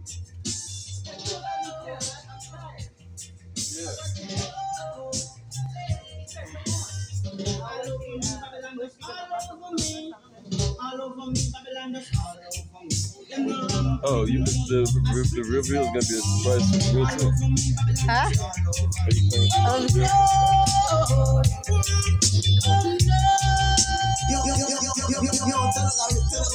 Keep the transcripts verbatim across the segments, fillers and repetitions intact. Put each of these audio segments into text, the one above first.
Oh, you the the, the reveal is gonna be a surprise for real too. Huh? Are you playing Oh, the reveal? Yo, yo, yo, yo, yo, yo, yo, yo, tell us how you tell us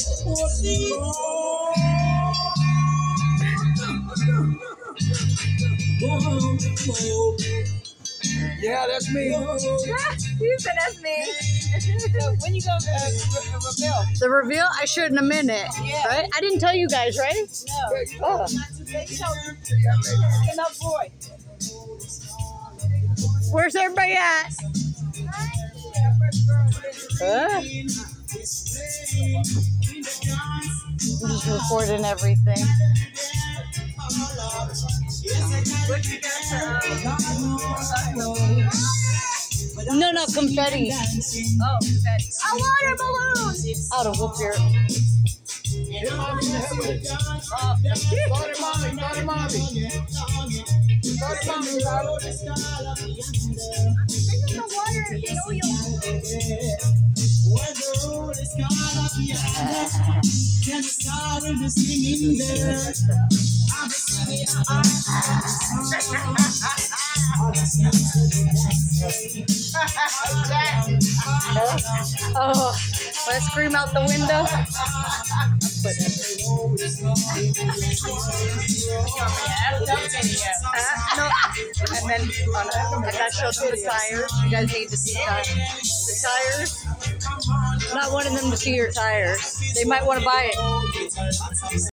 yeah, that's me. You said that's me. So when you go to uh, re- reveal? The reveal, I should in a minute. Yeah. Right? I didn't tell you guys, right? No. Oh. Enough boy. Where's everybody at? Huh? I'm just recording everything. No, no, confetti. Oh, confetti. A water balloon! Out of whoop here. Sorry, mommy, sorry, mommy. Sorry, mommy, sorry. This is the water yo-yo. Oh, let's scream out the window. Uh, no. And then on a, I got to show them the tires. You guys need to see the, the tires. I'm not wanting them to see your tires. They might want to buy it.